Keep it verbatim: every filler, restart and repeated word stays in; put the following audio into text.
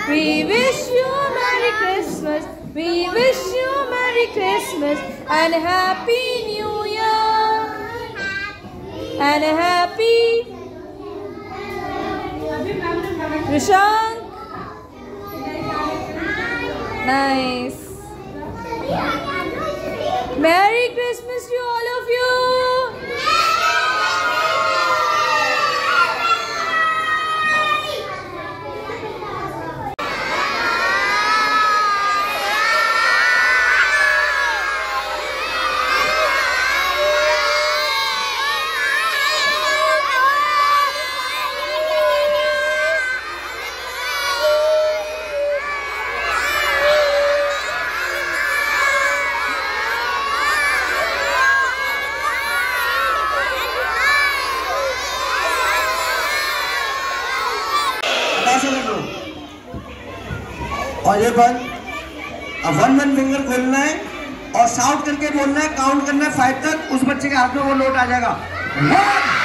We wish you a Merry Christmas. We wish you a Merry Christmas and a Happy New Year. And a happy Rishank. Nice. Merry Christmas to all of you. और ये बंद अब one one finger खोलना है और sound करके बोलना है, काउंट करना है फाइव तक। उस बच्चे के हाथ में वो नोट आ जाएगा।